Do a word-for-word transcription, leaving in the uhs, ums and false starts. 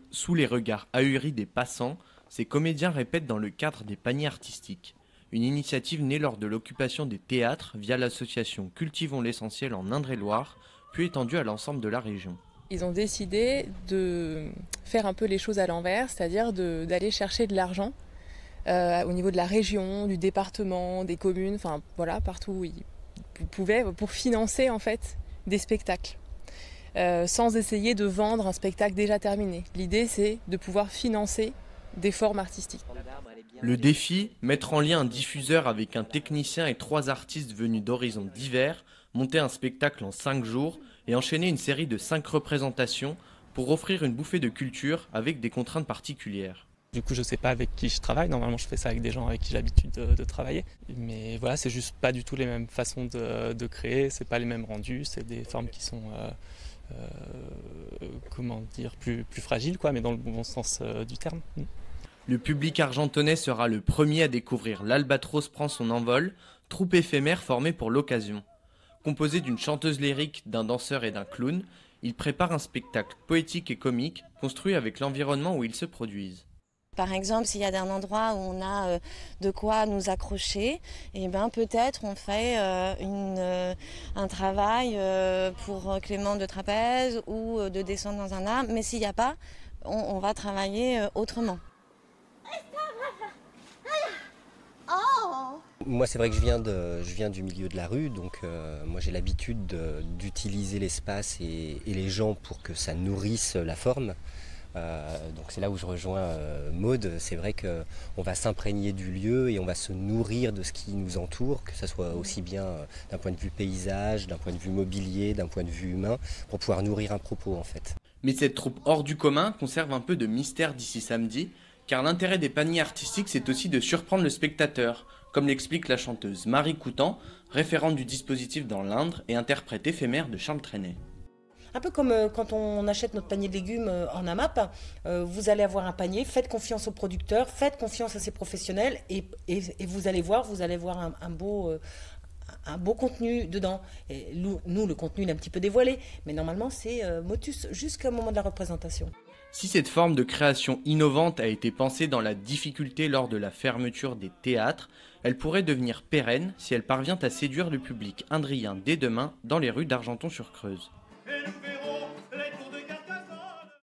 Sous les regards ahuris des passants, ces comédiens répètent dans le cadre des paniers artistiques. Une initiative née lors de l'occupation des théâtres via l'association Cultivons l'essentiel en Indre-et-Loire, puis étendue à l'ensemble de la région. Ils ont décidé de faire un peu les choses à l'envers, c'est-à-dire de, d'aller chercher de l'argent euh, au niveau de la région, du département, des communes, enfin voilà, partout où ils pouvaient, pour financer en fait des spectacles. Euh, sans essayer de vendre un spectacle déjà terminé. L'idée, c'est de pouvoir financer des formes artistiques. Le défi, mettre en lien un diffuseur avec un technicien et trois artistes venus d'horizons divers, monter un spectacle en cinq jours et enchaîner une série de cinq représentations pour offrir une bouffée de culture avec des contraintes particulières. Du coup, je sais pas avec qui je travaille. Normalement, je fais ça avec des gens avec qui j'ai l'habitude de, de travailler. Mais voilà, c'est juste pas du tout les mêmes façons de, de créer. C'est pas les mêmes rendus. C'est des formes qui sont euh, euh, comment dire plus plus fragiles, quoi, mais dans le bon sens euh, du terme. Le public argentonnais sera le premier à découvrir L'Albatros prend son envol, troupe éphémère formée pour l'occasion. Composé d'une chanteuse lyrique, d'un danseur et d'un clown, il prépare un spectacle poétique et comique construit avec l'environnement où ils se produisent. Par exemple, s'il y a un endroit où on a euh, de quoi nous accrocher, et ben peut-être on fait euh, une, euh, un travail euh, pour Clément de trapèze ou euh, de descendre dans un arbre, mais s'il n'y a pas, on, on va travailler euh, autrement. Moi, c'est vrai que je viens, de, je viens du milieu de la rue, donc euh, moi j'ai l'habitude de, d'utiliser l'espace et, et les gens pour que ça nourrisse la forme. Euh, donc c'est là où je rejoins euh, Maud. C'est vrai qu'on va s'imprégner du lieu et on va se nourrir de ce qui nous entoure, que ce soit aussi bien euh, d'un point de vue paysage, d'un point de vue mobilier, d'un point de vue humain, pour pouvoir nourrir un propos en fait. Mais cette troupe hors du commun conserve un peu de mystère d'ici samedi, car l'intérêt des paniers artistiques, c'est aussi de surprendre le spectateur, comme l'explique la chanteuse Marie Coutan, référente du dispositif dans l'Indre et interprète éphémère de Charles Trenet. Un peu comme euh, quand on achète notre panier de légumes euh, en AMAP, euh, vous allez avoir un panier, faites confiance aux producteurs, faites confiance à ces professionnels et, et, et vous allez voir, vous allez voir un, un, beau, euh, un beau contenu dedans. Et nous, nous, le contenu il est un petit peu dévoilé, mais normalement c'est euh, motus jusqu'au moment de la représentation. Si cette forme de création innovante a été pensée dans la difficulté lors de la fermeture des théâtres, elle pourrait devenir pérenne si elle parvient à séduire le public indrien dès demain dans les rues d'Argenton-sur-Creuse. Et nous verrons